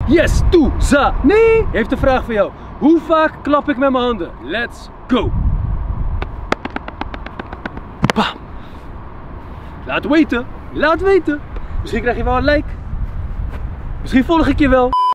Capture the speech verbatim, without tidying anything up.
Yes, toe, za, nee. Heeft een vraag voor jou. Hoe vaak klap ik met mijn handen? Let's go. Bam. Laat weten. Laat weten. Misschien krijg je wel een like. Misschien volg ik je wel.